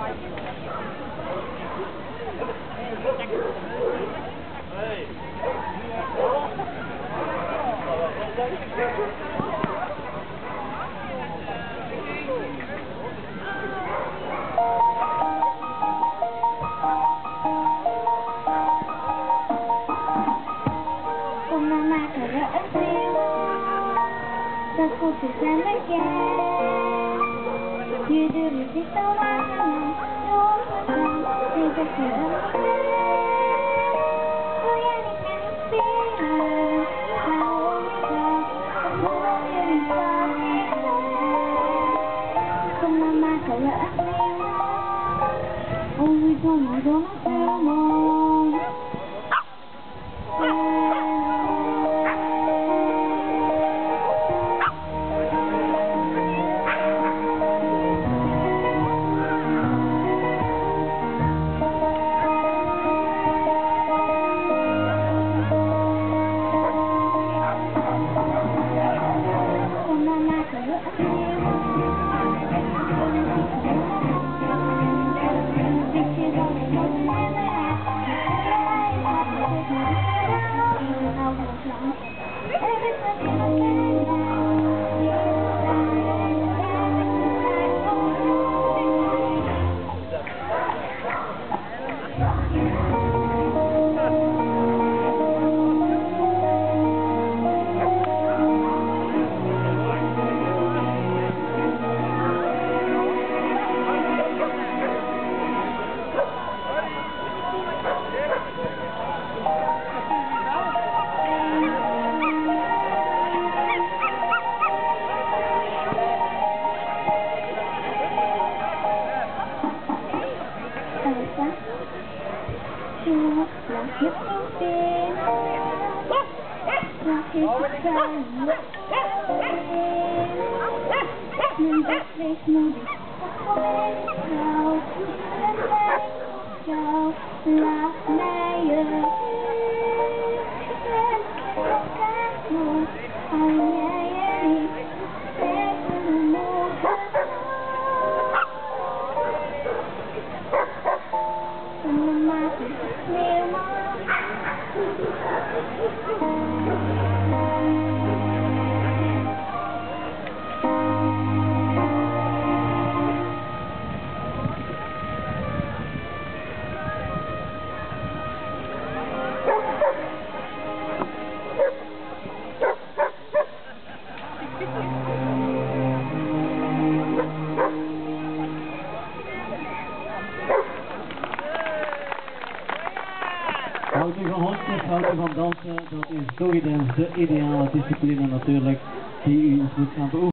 Hôm nay mai phải đợi em xin ta không thể xem lại như đưa mình đi tao đã nằm nhốt vào trong thì ta phải đợi tôi anh đi ngang phía sao ôm ta muốn như mình sao hôm nay mai phải đợi em xin ôi thôi mà đó nó theo mong là kiếp đầu tiên là khi cuộc đời mình biết về mình không sao chào là nay ơi các người hãy nhảy đi sẽ cùng một mà nếu Houden van hondjes, houden van dansen, dat is toch de ideale discipline natuurlijk die u moet gaan beoefenen.